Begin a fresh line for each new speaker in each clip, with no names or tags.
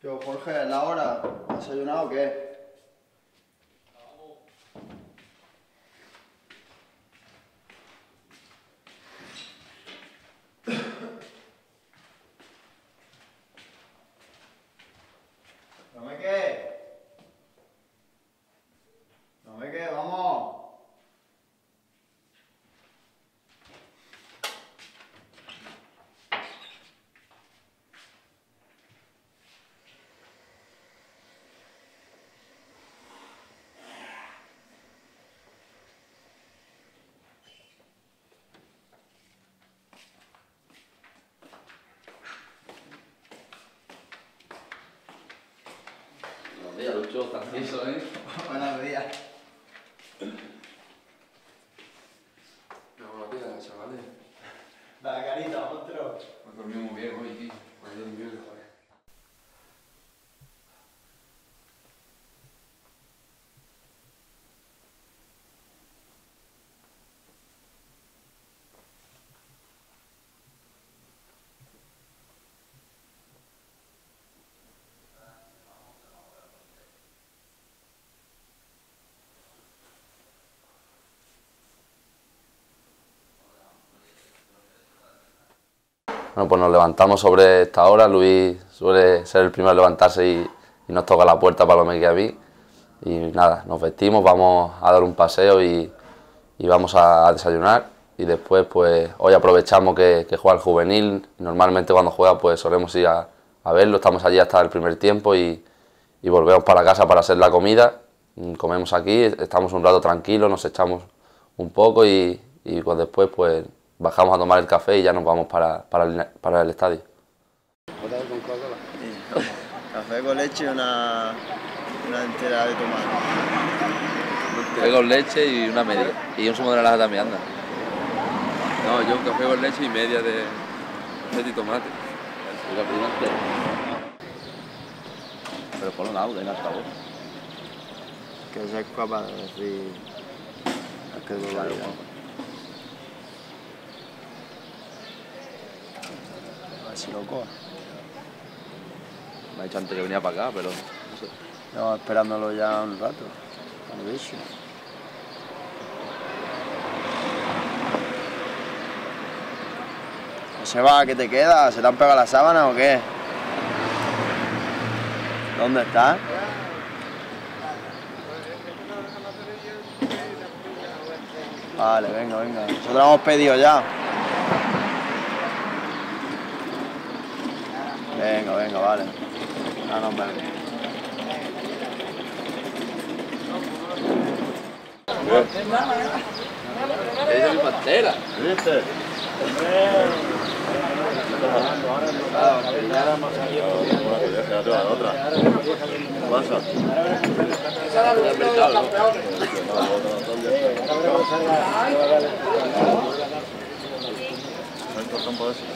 Yo, Jorge, ¿es la hora? ¿Has desayunado o qué? No me quede. No me quede, vamos.
Buenos días, Lucho, tranquilo, ¿eh?
Buenos días.
Buenos días, chavales.
La carita, monstruo.
Me he dormido muy bien hoy, tío. Me he dormido bien, joder. Bueno, pues nos levantamos sobre esta hora. Luis suele ser el primero a levantarse y nos toca la puerta para lo que a mí. Y nada, nos vestimos, vamos a dar un paseo y vamos a desayunar. Y después, pues hoy aprovechamos que juega el juvenil. Normalmente cuando juega, pues solemos ir a verlo. Estamos allí hasta el primer tiempo y volvemos para casa para hacer la comida. Comemos aquí, estamos un rato tranquilos, nos echamos un poco y después, pues bajamos a tomar el café y ya nos vamos para el estadio.
Café con leche y una entera de tomate.
Café con leche y una media. Y un zumo de naranja también, anda. No, yo un café con leche y media de tomate. Pero por un audio en altavoz.
Que se es capaz de decir... Es que es
Claro,
A ver si lo coja.
me ha dicho antes que venía para acá, pero no sé.
Estamos esperándolo ya un rato. Lo he dicho. ¿No se va? ¿Qué te queda? ¿Se te han pegado las sábanas o qué? ¿Dónde está? Vale, venga, venga. Nosotros hemos pedido ya. Venga, venga, vale. Ah, nos vemos.
Esa es mi pantera.
¿Viste? Ya te va la otra. ¿Qué pasa?
Del mercado, ¿no?
¿Sabes por campo de ese?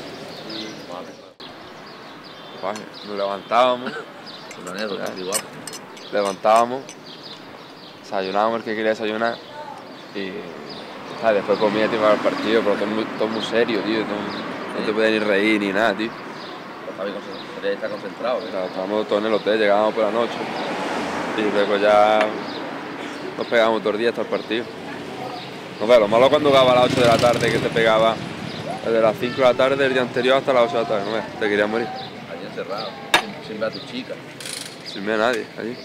Vale.
Nos levantábamos,
Una anécdota, igual.
desayunábamos el que quería desayunar y después comía tío, para el partido, pero todo muy serio, tío, no te puedes ni reír ni nada, tío.
Javi está concentrado. ¿Eh?
Estábamos todos en el hotel, llegábamos por la noche y luego ya nos pegábamos todo el día hasta el partido. No sé, lo malo cuando jugaba a las 8 de la tarde, que te pegaba desde las 5 de la tarde del día anterior hasta las 8 de la tarde, no ves, te querías morir.
Allí encerrado, sin ver a tu chica.
Sin ver a nadie allí.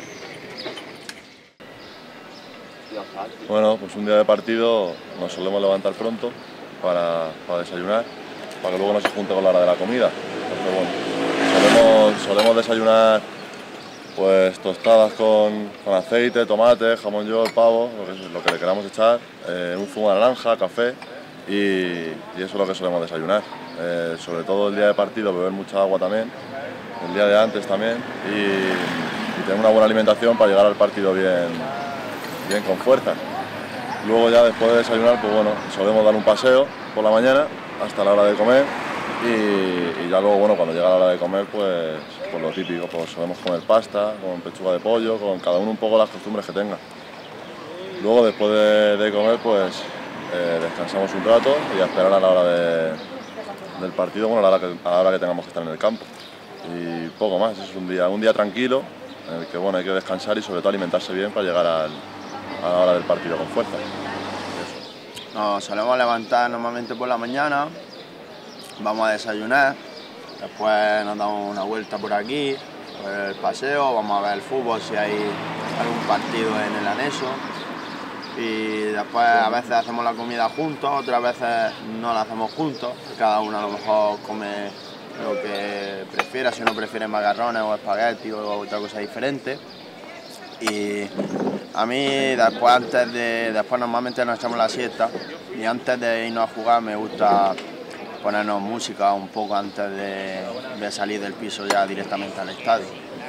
Bueno, pues un día de partido nos solemos levantar pronto para desayunar, para que luego no se junte con la hora de la comida. Entonces, bueno, solemos desayunar pues tostadas con aceite, tomate, jamón york, pavo, lo que le queramos echar, un zumo de naranja, café y eso es lo que solemos desayunar. Sobre todo el día de partido beber mucha agua también, el día de antes también y tener una buena alimentación para llegar al partido bien con fuerza. Luego ya después de desayunar, pues bueno, solemos dar un paseo por la mañana hasta la hora de comer y ya luego, bueno, cuando llega la hora de comer, pues lo típico, pues solemos comer pasta, con pechuga de pollo, con cada uno un poco las costumbres que tenga. Luego después de comer, pues descansamos un rato y a esperar a la hora del partido, bueno, a la hora que tengamos que estar en el campo. y poco más. Es un día tranquilo, en el que bueno, hay que descansar y sobre todo alimentarse bien para llegar a la hora del partido con fuerza.
Nos solemos levantar normalmente por la mañana, vamos a desayunar, después nos damos una vuelta por aquí, por el paseo, vamos a ver el fútbol si hay algún partido en el anexo y después a veces hacemos la comida juntos, otras veces no la hacemos juntos, cada uno a lo mejor come lo que prefiera, si uno prefiere macarrones o espagueti o otra cosa diferente. Y a mí después normalmente nos echamos la siesta y antes de irnos a jugar me gusta ponernos música un poco antes de salir del piso ya directamente al estadio.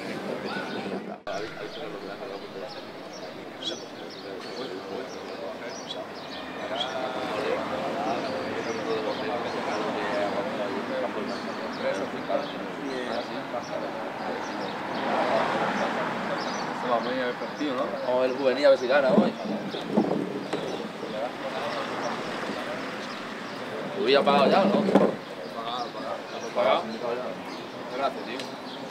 Vamos a ver el partido, ¿no? Vamos a ver el juvenil a ver si gana hoy. ¿Tú ya has pagado ya o no? ¿Pagado? Gracias, tío.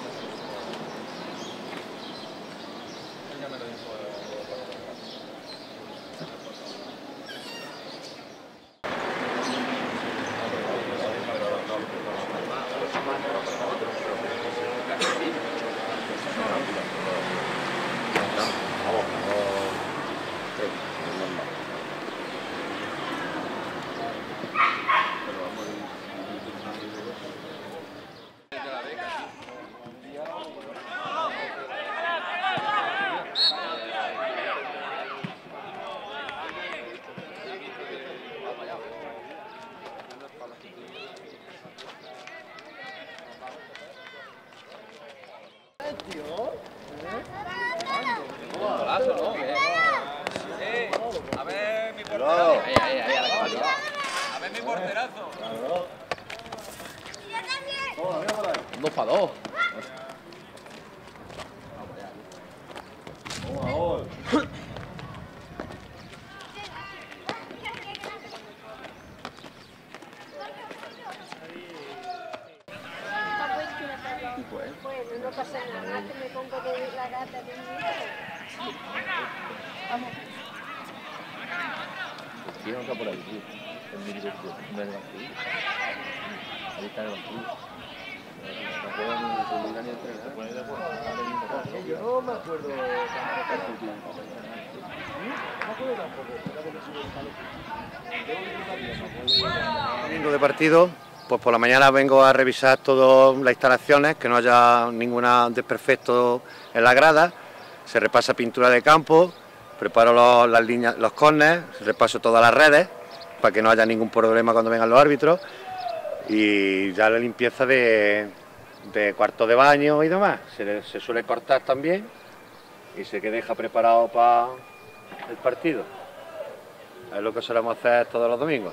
Golazo, ¿no? A ver mi porterazo. A ver mi porterazo. 2 para 2.
Bueno, no pasa nada, que me pongo de la gata de mi hijo. Vamos.
¿Quién está por ahí, tío? El mini partido. No es el banquillo. Ahí está el banquillo. No puedo ni publicar ni entrenar. Yo me acuerdo
Domingo de partido, pues por la mañana vengo a revisar todas las instalaciones, que no haya ningún desperfecto en la grada, se repasa pintura de campo, preparo las líneas, los córners, repaso todas las redes para que no haya ningún problema cuando vengan los árbitros y ya la limpieza de cuarto de baño y demás, se suele cortar también y se deja preparado para el partido. Es lo que solemos hacer todos los domingos.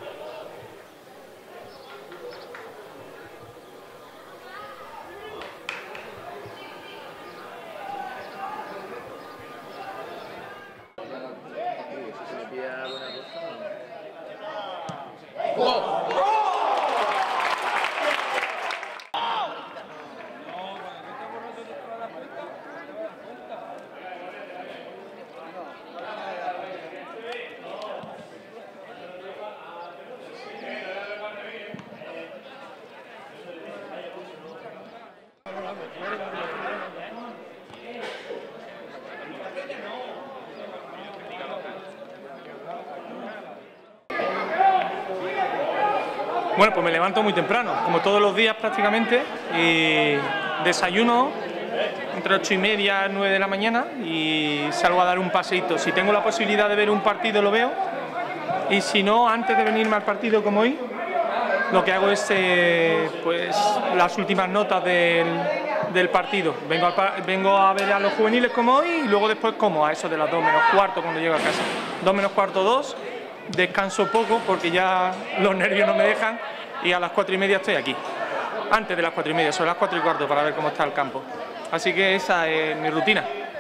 Bueno, pues me levanto muy temprano, como todos los días prácticamente, y desayuno entre 8:30 y 9 de la mañana y salgo a dar un paseíto. Si tengo la posibilidad de ver un partido lo veo, y si no, antes de venirme al partido como hoy, lo que hago es pues las últimas notas del partido. Vengo a ver a los juveniles como hoy y luego después como a eso de las 2 menos cuarto cuando llego a casa. 2 menos cuarto, 2. Descanso poco porque ya los nervios no me dejan y a las 4:30 estoy aquí. Antes de las 4:30, son las 4:15 para ver cómo está el campo. Así que esa es mi rutina.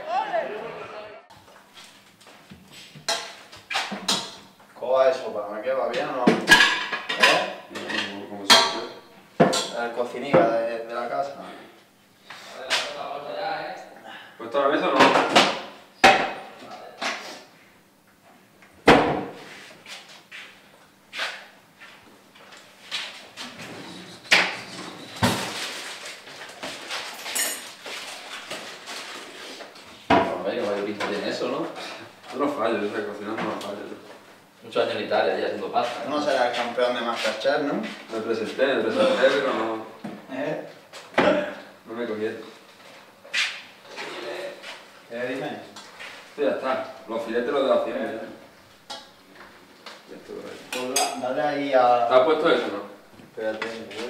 ¿Cómo va eso? ¿Para me queda bien o no? ¿Eh? El cociniga de la la casa.
¿Puesto a la mesa o no?
A ver, que vaya pinta tiene eso, ¿no?
Yo no fallo, yo sé cocinando no fallo.
Muchos años en Italia, ya haciendo pasta.
No será el campeón de Masterchef, ¿no?
Me presenté, pero no,
¿Eh?
no me cogieron.
Dime.
Esto ya está. Los filetes los de la cien ya. Esto por ahí.
Pues dale ahí a...
¿Te has puesto eso, no?
Espérate,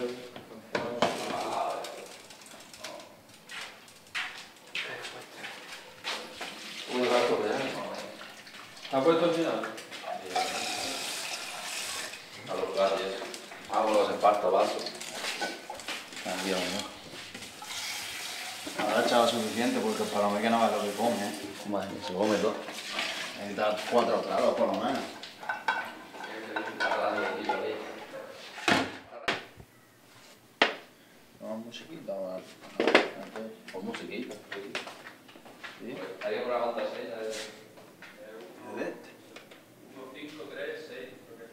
Un rato ya. ¿Te has puesto el final?
A los gatos y eso. Hago los espartos, vasos.
También, ¿no? Habrá echado suficiente porque para mí que no es lo que come, ¿eh?
Madre mía, se come todo.
Necesita 4 grados por lo menos. ¿No musiquita o algo?
Con musiquita.
¿Sí?
Hay que poner la contraseña de...
¿De este?
1, 5, 3, 6.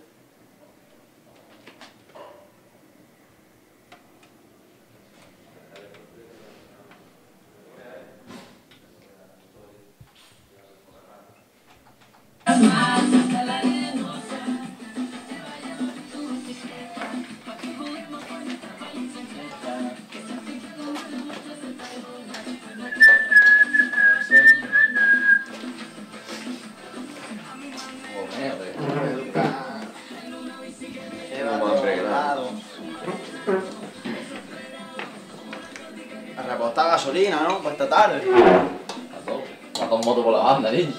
A repostar gasolina, ¿no? Para esta tarde.
A dos motos por la banda, niño.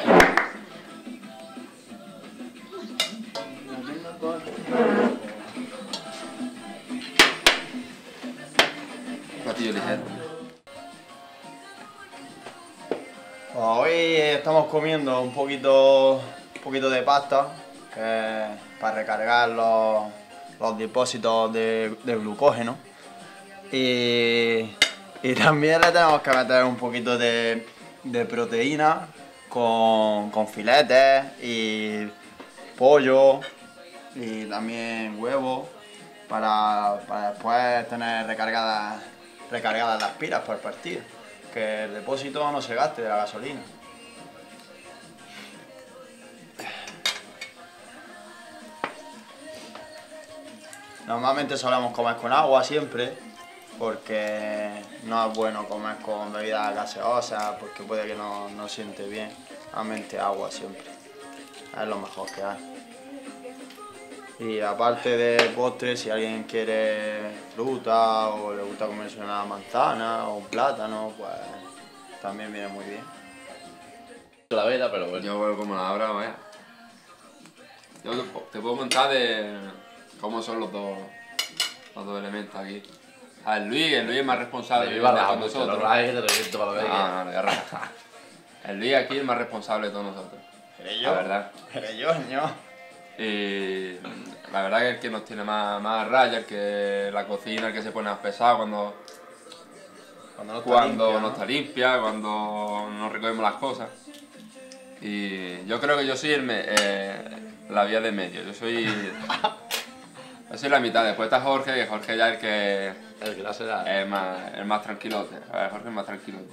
Platillo ligero.
Hoy estamos comiendo un poquito de pasta para recargar los depósitos de glucógeno. Y también le tenemos que meter un poquito de proteína con filetes y pollo y también huevos para después tener recargadas las pilas para el partido. Que el depósito no se gaste de la gasolina. Normalmente solemos comer con agua siempre, porque no es bueno comer con bebidas gaseosas, porque puede que no siente bien. Normalmente agua siempre, es lo mejor que hay. Y aparte de postre, si alguien quiere fruta o le gusta comerse una manzana o un plátano, pues también viene muy bien.
La vela, pero bueno.
Yo como la abra, vaya. Yo te puedo contar de cómo son los dos elementos aquí. El Luis es más responsable de todos nosotros. No, ya raja. El Luis aquí es el más responsable de todos nosotros.
¿Seré yo?
La verdad.
¿Seré yo, ño?
Y la verdad que es el que nos tiene más raya, el que la cocina, el que se pone más pesado cuando no está limpia, cuando no recogemos las cosas. Y yo creo que yo soy la vía de medio, yo soy la mitad. Después está Jorge, que Jorge ya es el más tranquilote. Jorge es más tranquilote.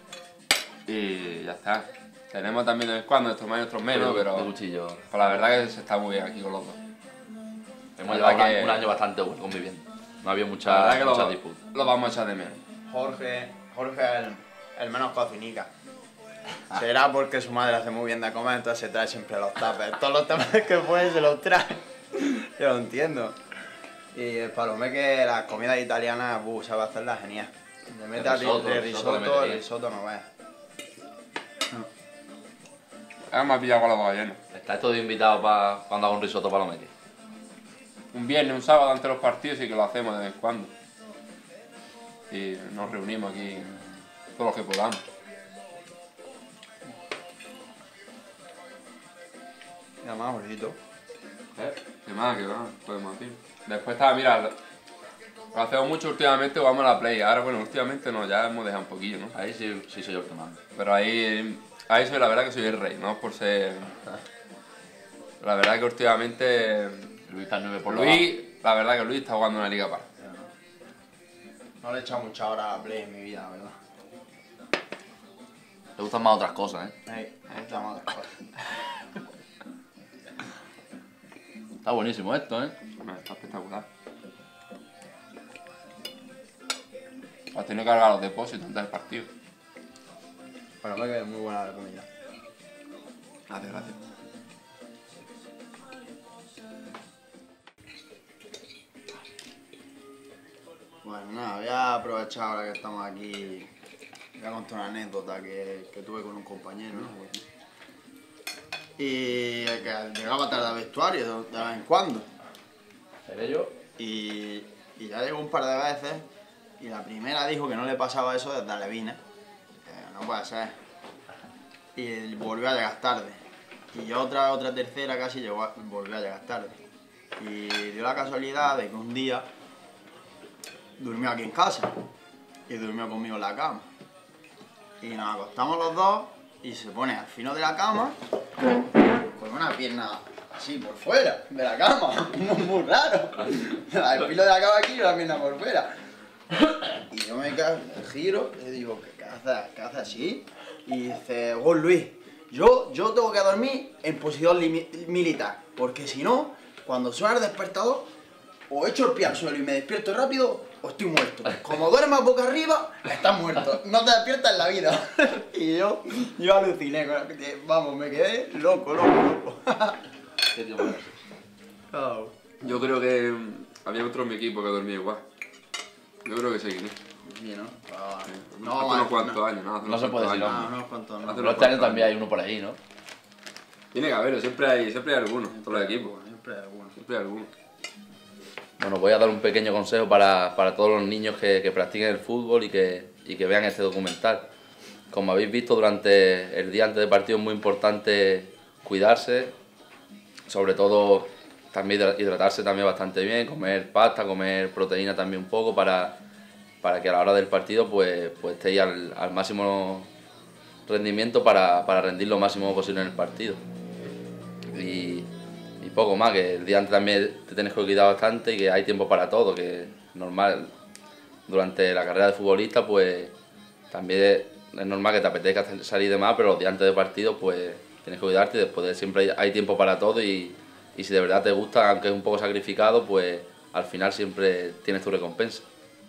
Y ya está. Tenemos también de vez en cuando estos más y otros menos, pero la verdad que se está muy bien aquí con los dos.
Hemos llevado un año bastante bueno conviviendo. No había mucha disputa.
Lo vamos a echar de menos.
Jorge es el menos cocinica. Será porque su madre hace muy bien de comer, entonces se trae siempre los tuppers. Todos los tuppers que puede se los trae. Yo lo entiendo. Y el Palomé, que las comidas italianas, sabe hacerlas genial. Le mete el risotto no veas.
Es más pillado con la boca llena.
¿Estás todo invitado para cuando haga un risotto palomeque?
Un viernes, un sábado antes de los partidos sí que lo hacemos de vez en cuando. Y nos reunimos aquí todos los que podamos.
Ya más bonito.
¿Qué más? ¿Qué más? Podemos decir. Después estaba, mira, Lo hacemos mucho últimamente, jugamos a la Play. Ahora, bueno, últimamente no, ya hemos dejado un poquillo, ¿no?
Ahí sí, sí soy yo el que manda.
Pero ahí soy, la verdad que soy el rey, ¿no? Por ser... La verdad que últimamente...
Luis está 9 por
Luis, la verdad que Luis está jugando una liga para.
No le he echado mucha hora a Play en mi vida, la verdad.
Te gustan más otras cosas, ¿eh?
Me gustan más otras cosas.
Está buenísimo esto, ¿eh?
Bueno, está espectacular. Has tenido que cargar los depósitos antes del partido.
Bueno, me queda muy buena la comida.
Gracias, gracias.
Bueno, nada, voy a aprovechar ahora que estamos aquí. Voy a contar una anécdota que tuve con un compañero, ¿no? Y que llegaba tarde al vestuario de vez en cuando.
¿Seré yo?
Y ya llegó un par de veces y la primera dijo que no le pasaba eso desde Alevines. No puede ser. Y volvió a llegar tarde. Y yo otra tercera casi volvió a llegar tarde. Y dio la casualidad de que un día durmió aquí en casa y durmió conmigo en la cama. Y nos acostamos los dos y se pone al fino de la cama con una pierna así por fuera de la cama, muy raro. El filo de la cama aquí y la pierna por fuera. Y yo me giro y digo, ¿qué haces así? Y dice, Luis, yo tengo que dormir en posición militar, porque si no, cuando suena el despertador, o echo el pie al suelo y me despierto rápido, o estoy muerto. Como duermas boca arriba, estás muerto. No te despiertas en la vida. Y yo aluciné. Vamos, me quedé loco.
¿Qué tío más?
Oh.
Yo creo que había otro en mi equipo que dormía igual. Yo creo que sí, ¿no?
Sí, ¿no?
Hace unos cuantos años, ¿no? Hace
No
unos
se puede
cuantos
decir,
años.
No, unos cuantos no.
Hace
Pero
unos
este año
cuantos
también hay
años.
uno por ahí, ¿no?
Tiene que haberlo, siempre hay alguno en todos los equipos.
Siempre hay alguno.
Siempre hay alguno.
Bueno, voy a dar un pequeño consejo para todos los niños que practiquen el fútbol y que vean este documental. Como habéis visto, durante el día antes del partido es muy importante cuidarse, sobre todo también hidratarse también bastante bien, comer pasta, comer proteína también un poco para que a la hora del partido pues estéis al máximo rendimiento para rendir lo máximo posible en el partido. Y poco más, que el día antes también te tienes que cuidar bastante y que hay tiempo para todo, que normal, durante la carrera de futbolista pues también es normal que te apetezca salir de más, pero los días antes de partido pues tienes que cuidarte y después siempre hay tiempo para todo y si de verdad te gusta, aunque es un poco sacrificado, pues al final siempre tienes tu recompensa.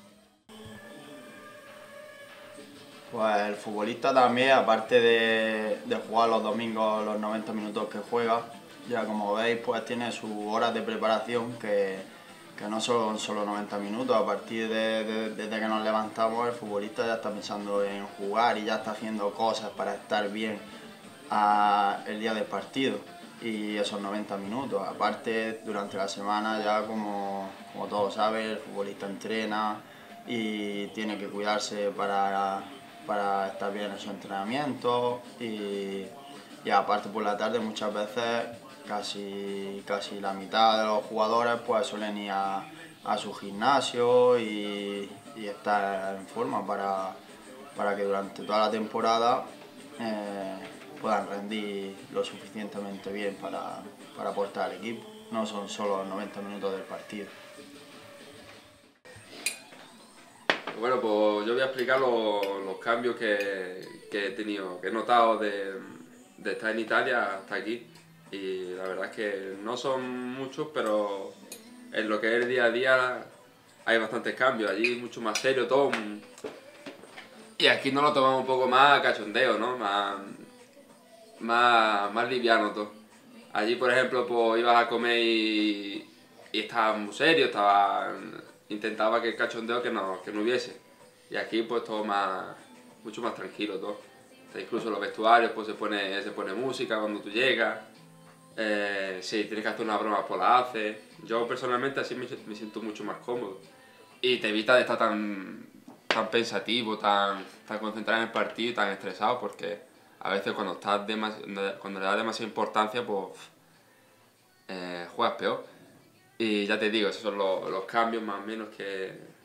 Pues el futbolista también, aparte de jugar los domingos los 90 minutos que juega, ya como veis pues tiene sus horas de preparación que no son solo 90 minutos. A partir desde que nos levantamos el futbolista ya está pensando en jugar y ya está haciendo cosas para estar bien el día del partido y esos 90 minutos. Aparte durante la semana ya como todos saben, el futbolista entrena y tiene que cuidarse para estar bien en su entrenamiento y aparte por la tarde muchas veces casi la mitad de los jugadores pues suelen ir a su gimnasio y estar en forma para que durante toda la temporada puedan rendir lo suficientemente bien para aportar al equipo. No son solo los 90 minutos del partido.
Bueno, pues yo voy a explicar los cambios que he tenido, que he notado de estar en Italia hasta aquí. Y la verdad es que no son muchos, pero en lo que es el día a día hay bastantes cambios. Allí mucho más serio todo. Y aquí nos lo tomamos un poco más a cachondeo, ¿no? Más liviano todo. Allí, por ejemplo, pues ibas a comer y estaba muy serio, intentaba que el cachondeo que no hubiese. Y aquí pues todo mucho más tranquilo todo. Incluso en los vestuarios pues se pone música cuando tú llegas. Si tienes que hacer una broma pues la haces. Yo personalmente así me siento mucho más cómodo. Y te evita de estar tan pensativo, tan concentrado en el partido y tan estresado, porque a veces cuando le das demasiada importancia pues juegas peor. Y ya te digo, esos son los cambios más o menos que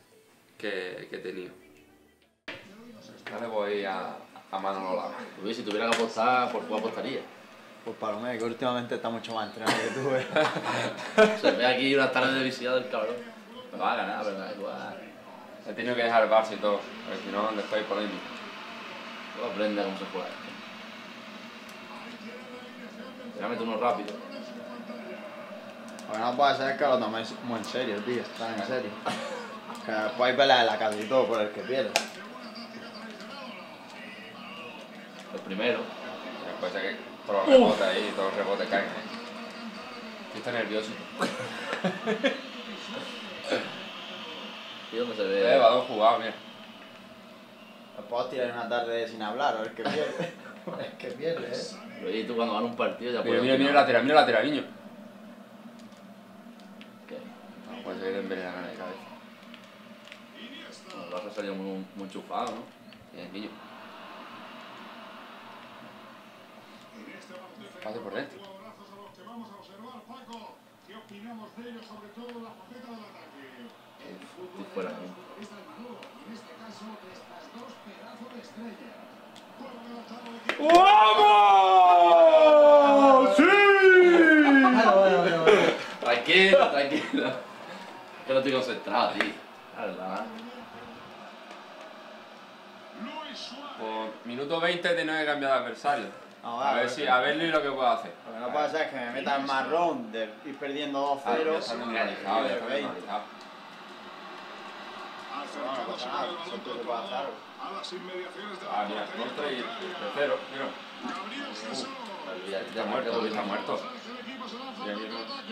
que he tenido. Ahora voy a Manolo Lama.
Luis, si tuviera que apostar, ¿por cuál apostaría?
Pues Palomé, que últimamente está mucho más entrenado que tú,
Se ve aquí una tarde de visita del cabrón. Me va a ganar, pero da igual.
He tenido que dejar el Barça y todo, porque si no, después hay polémica.
Luego aprende cómo se juega. Tírame uno rápido.
Lo que no puede ser es que lo toméis muy en serio, tío, está en serio. Que después hay peleas en la calle y todo por el que pierde.
El primero.
Después sé que todos los rebotes ahí, todos los rebotes caen. Estoy nervioso.
¿Y dónde se ve?
Va dos jugados, mira.
Después tirar una tarde sin hablar, o el que pierde. El que pierde,
Luis, tú cuando ganas un partido ya
Mira,
puedes...
mira, mira la lateral, niño.
¿Qué?
No, puede ser que te envenenan de cabeza.
Bueno, el Barça salió muy enchufado, ¿no?
Bien, niño. Pase por dentro.
Estoy fuera, ¿no?
¡Vamos! ¡Sí!
Tranquilo, tranquilo. Que no estoy concentrado, tío. La verdad.
Por minuto 20 tengo que cambiar de adversario.
No,
A ver Luis lo que puedo hacer.
Lo que no puede ser es que me meta el marrón de ir perdiendo 2-0.
Ya está normalizado, ya está normalizado.
No, no pasa nada, siempre se puede hacer.
Ah, mira, contra y tercero, mira. Está muerto, Luis está muerto. Mira, mira.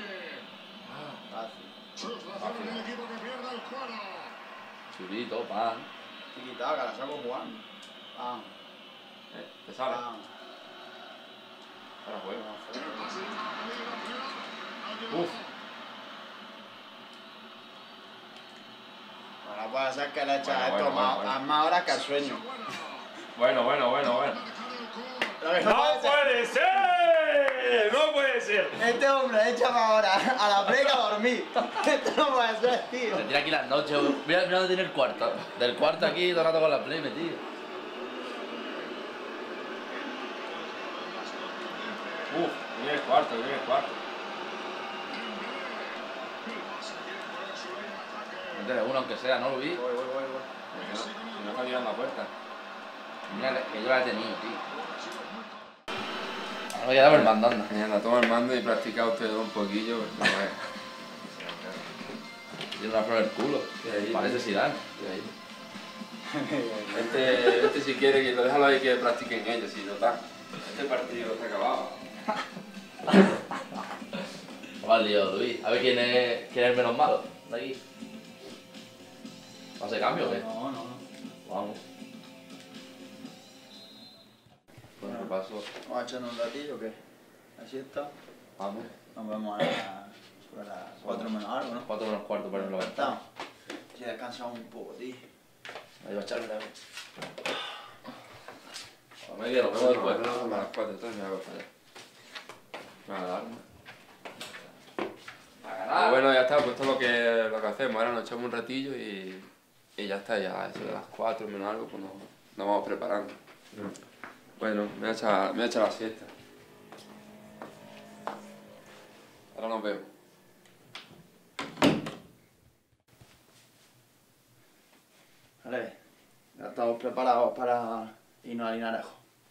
Churito, pan.
Chiquita, que la saco jugando. Ah,
¿Te sale?
ah.
Ahora juega.
Uf. Bueno, puede ser que le echa esto más horas que al sueño.
Bueno.
Lo que
¡No
puede ser-
puede ser! ¡No puede ser!
Este hombre echa más horas a la play que a dormir. Esto no puede ser, tío.
Me tira aquí las noches. Mira dónde tiene el cuarto. Del cuarto aquí, todo el rato con la play metido.
Viene el cuarto.
Métele uno aunque sea, ¿no lo vi?
Si no está mirando la puerta.
Mira que yo la he tenido, tío. Ahora ya damos el mandando.
Mañana tomo el mando y practica usted un poquillo. Porque no es.
Tiene una flor en el culo.
ahí,
Parece Zidane.
Este si quiere que lo déjalo ahí que practiquen ellos, si total. Este partido está acabado.
Va al lío, Luis. A ver quién es el menos malo de aquí. ¿Va a hacer cambio o qué?
No.
Vamos.
Bueno, ¿qué pasó?
Vamos a echarnos un ratillo, ¿o qué? Así está.
Vamos.
Nos vemos sobre las 4 menos algo, ¿no?
4 menos cuarto para irnos a
Estamos. Si descansamos un poco, tío.
Ahí va a echarme la vez.
Nos vemos después. A las 4, entonces me voy a acostar ya. Me va a dar. Pues bueno, ya está, pues esto es lo que hacemos. Ahora nos echamos un ratillo y ya está, ya eso de las 4 menos algo, pues nos vamos preparando. Bueno, me voy a echar la siesta. Ahora nos vemos.
Vale, ya estamos preparados para irnos a Linarejo.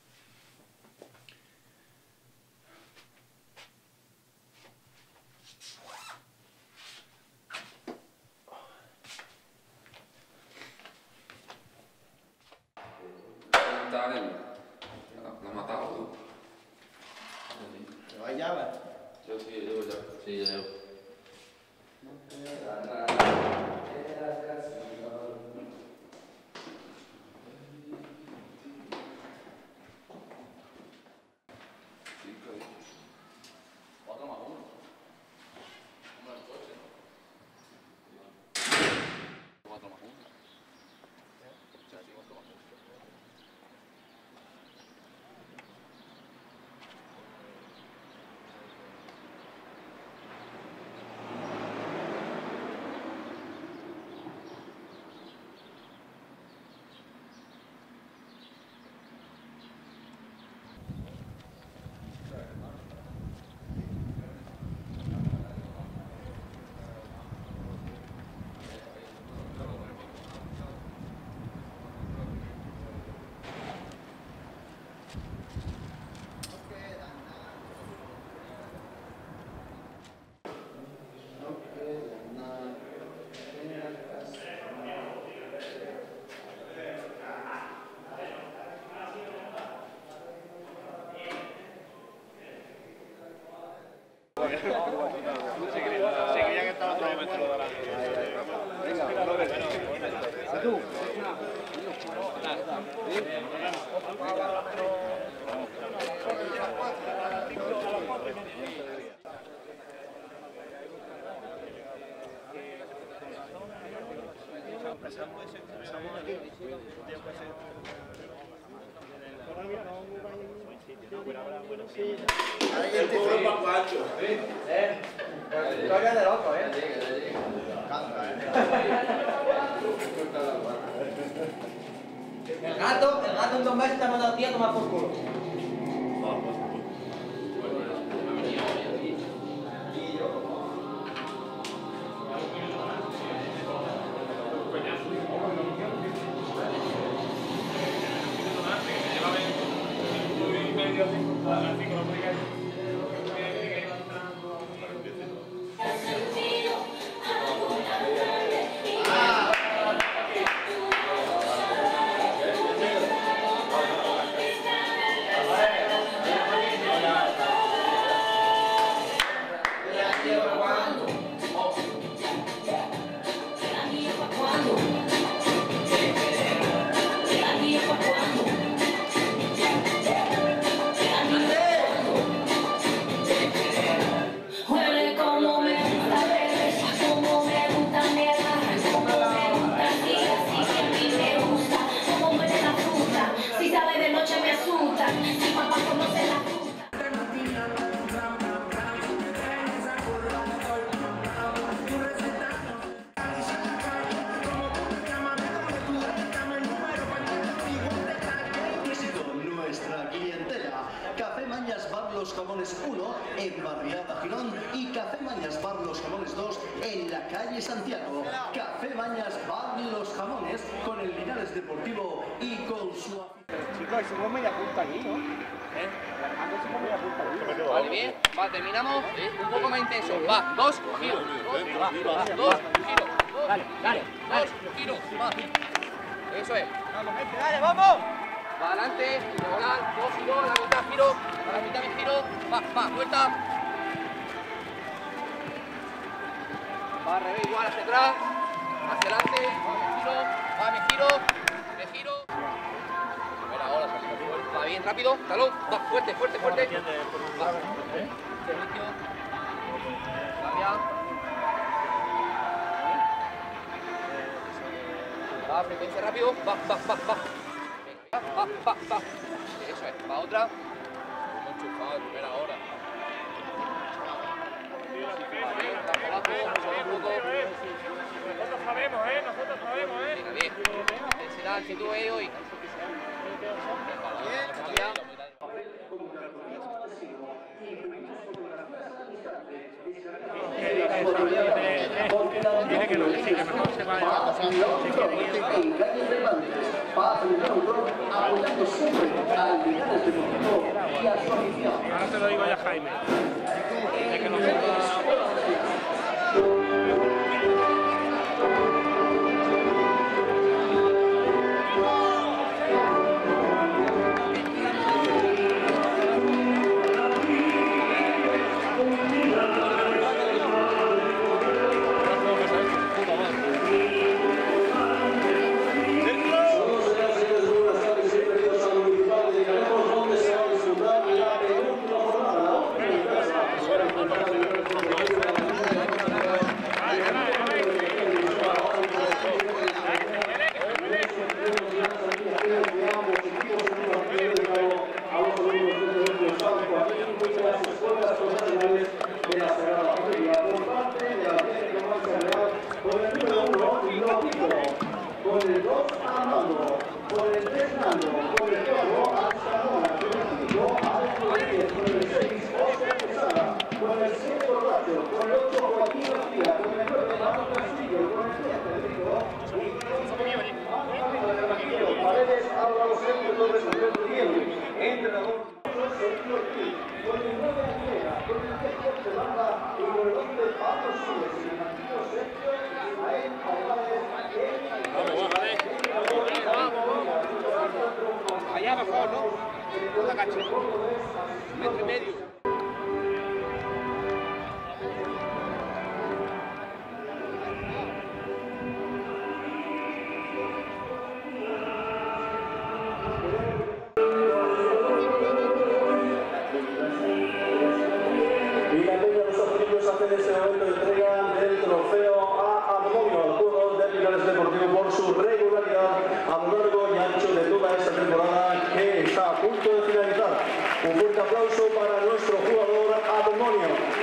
¿Lo has matado tú?
¿Te vas llave?
Yo sí, yo ya.
Sí, yo llevo. Otro más uno. Uno del coche, ¿no? Otro más uno. O sea, sí, otro más uno.
Se creía que estaba todo bien.
Historia de loco, El gato en 2 meses te ha mandado a ti a tomar por culo.
Café Mañas Bar Los Jamones 1 en Barriada Girón y Café Mañas Bar Los Jamones 2 en la calle Santiago. Café Mañas Bar Los Jamones con el Linares Deportivo y con su...
Chicos, hicimos media punta aquí, ¿no?
Vale, bien. Va, terminamos. Un poco más intenso. Va, 2 giros. Va, 2 giros. Dale, dale, 2 giros. Va. Eso es.
Vamos, gente, dale, vamos.
Va adelante, diagonal, 2 giros, a la mitad giro, a la mitad me giro, va, vuelta. Va al revés, igual hacia atrás, hacia adelante, me giro. Primera ola, va bien, rápido, talón, va, fuerte. Va, servicio, cambia. Va, frecuencia rápido, va. Va. Eso es, va otra. Hemos enchufado de primera hora.
Nosotros sabemos,
Venga, bien. Intensidad, actitud hoy.
Dice que no, que sí, que mejor se va a
apoyando siempre al Linares Deportivo y a su afición.
Ahora te lo digo ya, Jaime. Dice que no.
en este momento entregan el trofeo a Admonio, al jugador de Linares Deportivo, por su regularidad a lo largo y ancho de toda esta temporada que está a punto de finalizar. Un fuerte aplauso para nuestro jugador Admonio.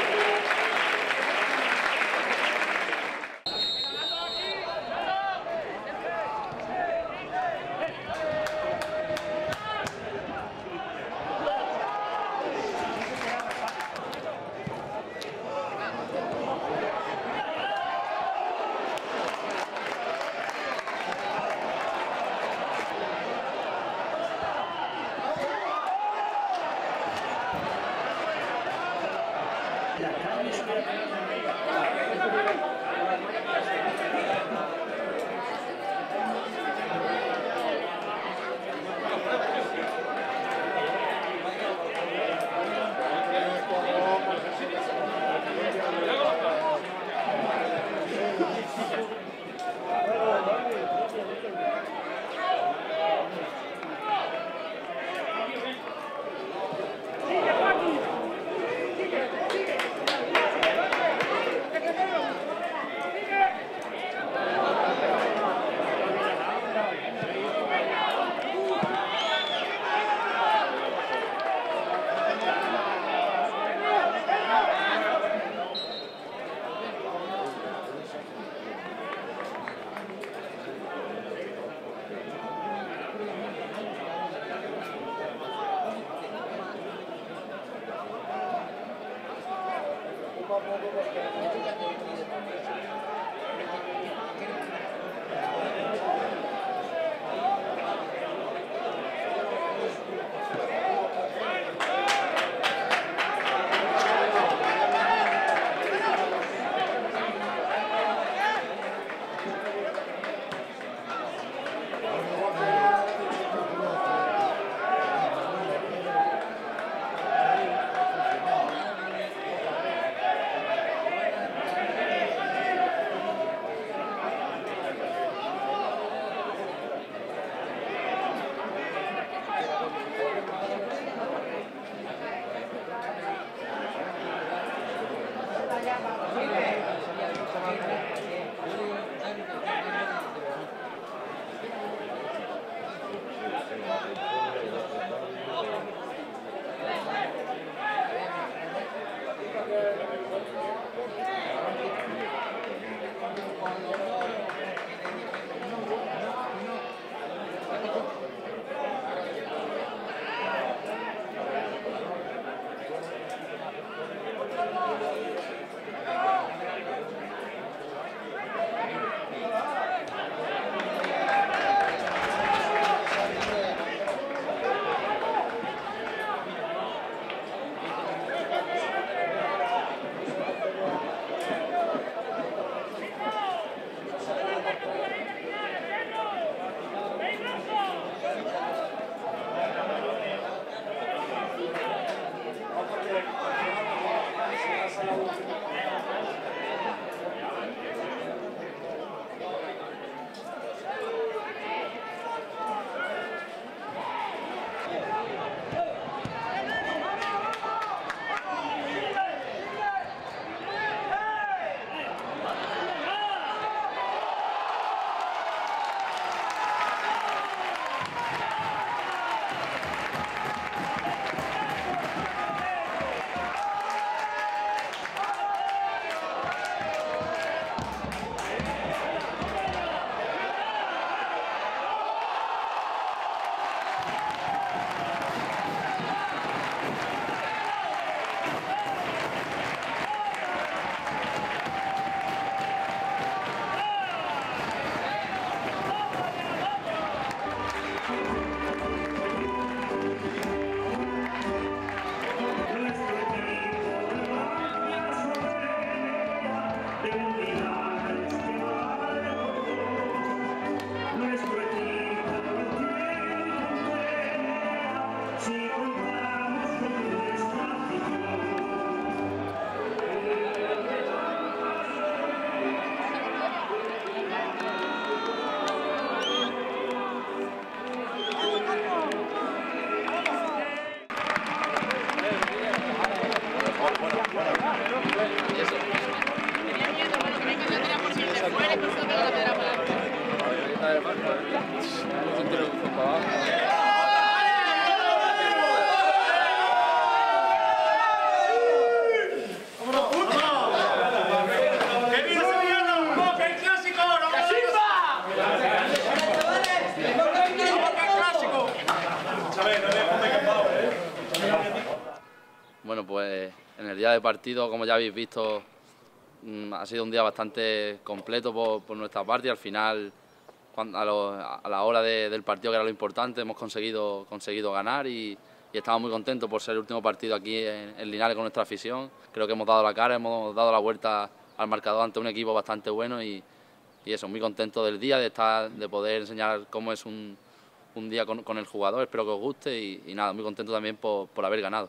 de partido, como ya habéis visto, ha sido un día bastante completo por nuestra parte y al final, a la hora del partido, que era lo importante, hemos conseguido ganar y estamos muy contentos por ser el último partido aquí en Linares con nuestra afición. Creo que hemos dado la cara, hemos dado la vuelta al marcador ante un equipo bastante bueno y eso, muy contento del día, de poder enseñar cómo es un día con el jugador. Espero que os guste y nada, muy contento también por haber ganado.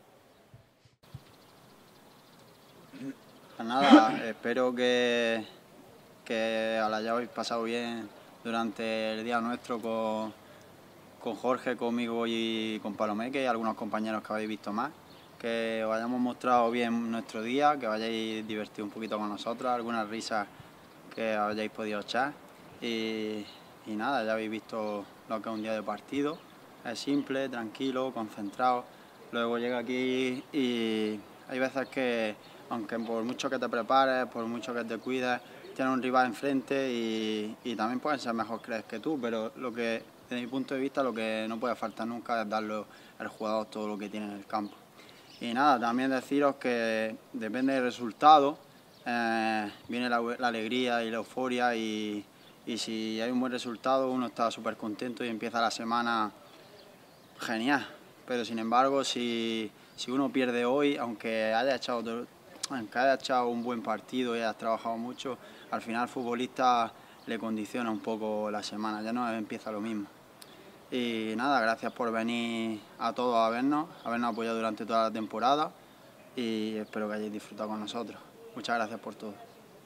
Pues nada, espero que os la hayáis pasado bien durante el día nuestro con Jorge, conmigo y con Palomeque y algunos compañeros que habéis visto más. Que os hayamos mostrado bien nuestro día, que os hayáis divertido un poquito con nosotros, algunas risas que os hayáis podido echar y nada, ya habéis visto lo que es un día de partido. Es simple, tranquilo, concentrado. Luego llega aquí y hay veces que, aunque por mucho que te prepares, por mucho que te cuides, tienes un rival enfrente y también pueden ser mejor que tú, pero desde mi punto de vista, lo que no puede faltar nunca es darle al jugador todo lo que tiene en el campo. Y nada, también deciros que depende del resultado, viene la alegría y la euforia y si hay un buen resultado uno está súper contento y empieza la semana genial. Pero sin embargo, si uno pierde hoy, aunque haya echado un buen partido y hayas trabajado mucho, al final al futbolista le condiciona un poco la semana, ya no empieza lo mismo. Y nada, gracias por venir a todos a habernos apoyado durante toda la temporada y espero que hayáis disfrutado con nosotros. Muchas gracias por todo.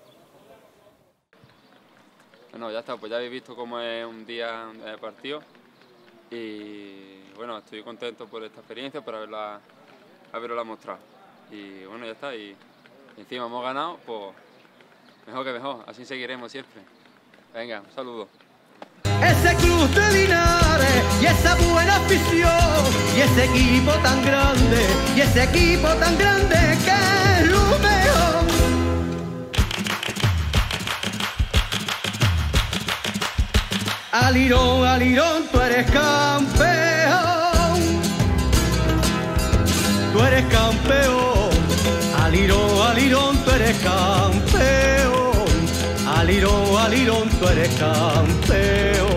Bueno, ya está, pues ya habéis visto cómo es un día de partido y bueno, estoy contento por esta experiencia, por haberla mostrado. Y bueno, ya está, y encima hemos ganado, pues mejor que mejor, así seguiremos siempre. Venga, un saludo.
Ese club de Linares y esa buena afición y ese equipo tan grande que es lo mejor. Alirón, tú eres campeón, tú eres campeón. Alirón, tú eres campeón. Alirón, tú eres campeón.